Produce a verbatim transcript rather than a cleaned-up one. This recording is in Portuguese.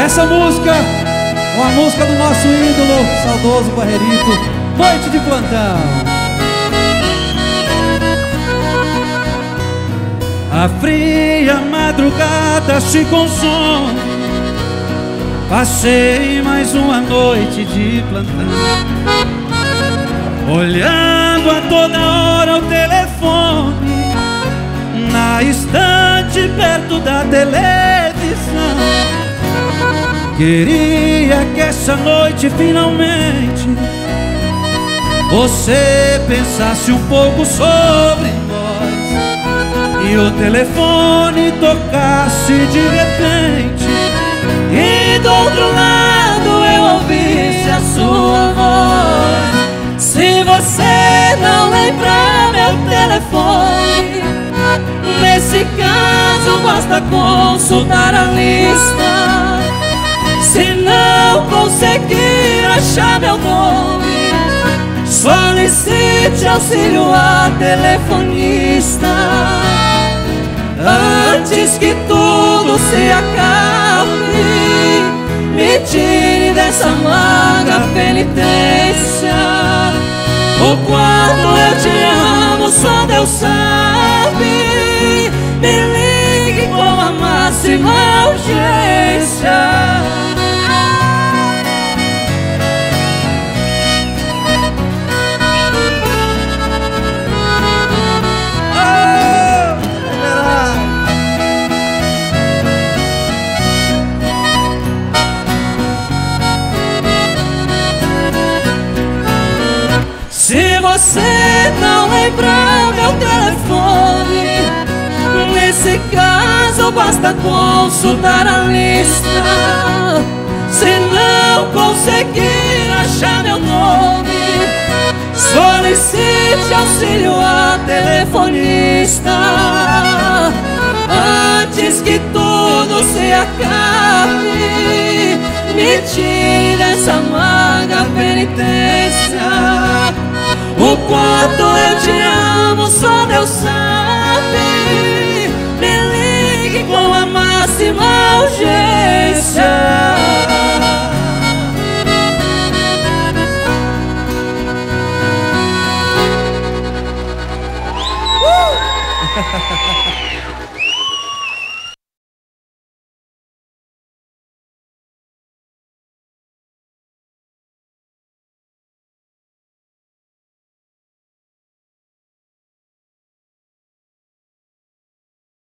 Essa música, uma música do nosso ídolo, saudoso Barrerito, Noite de Plantão. A fria madrugada se consome, passei mais uma noite de plantão, olhando a toda hora o telefone, na estante perto da televisão. Queria que essa noite finalmente você pensasse um pouco sobre nós e o telefone tocasse de repente e do outro lado eu ouvisse a sua voz. Se você não lembrar meu telefone, nesse caso basta consultar a lista. Se não conseguir achar meu nome, solicite auxílio a telefonista. Antes que tudo se acabe, me tire dessa amarga penitência. O quanto eu te amo só Deus sabe. Me ligue com a máxima urgência. Se você não lembrar meu telefone, nesse caso basta consultar a lista. Se não conseguir achar meu nome, solicite auxílio a telefonista. Antes que tudo se acabe, me tire dessa amarga penitência. O quanto eu te amo só Deus sabe. Me ligue com a máxima urgência. uh!